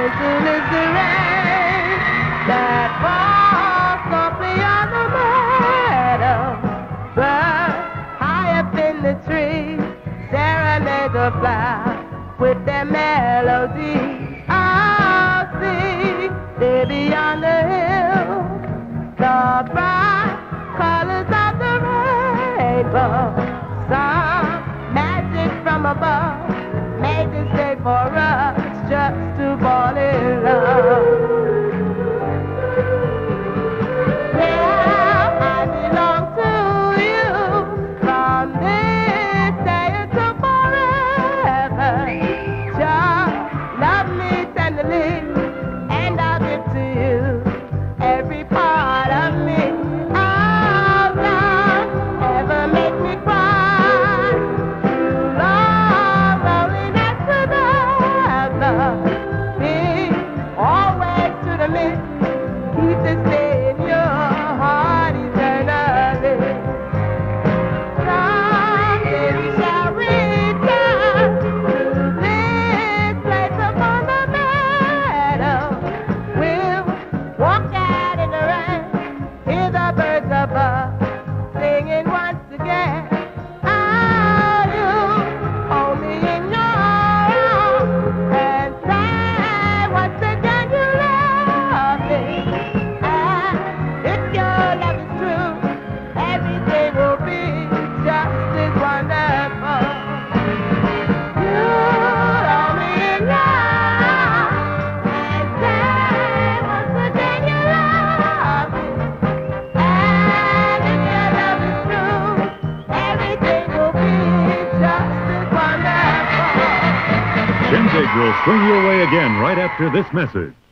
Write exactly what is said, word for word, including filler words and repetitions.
gentle is the rain that falls softly on the meadow. Birds high up in the trees serenade the flowers with their melodies. I'll see there beyond the hill the bright colors of the rainbow. Some magic from above made this day for us just to fall in love. Yeah, I belong to you from this day until forever. Just love me tenderly and I'll give to you every part of me. Oh, love, ever make me cry. Love, loneliness together. Be always to the mist. Keep this day in your heart eternally. Someday we shall return to this place upon the meadow. We'll walk out in the rain, hear the birds above singing once again. Oh, you hold me in your arms and say once again you love me. And if your love is true, everything will be just as wonderful. You hold me in your arms and say once again you love me. And if your love is true, everything will be just as wonderful. Shindig will swing you away again right after this message.